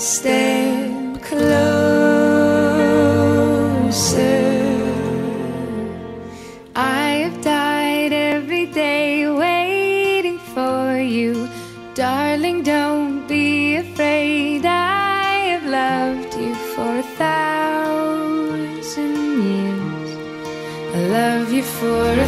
step closer. I have died every day waiting for you. Darling, don't be afraid. I have loved you for 1,000 years. I love you for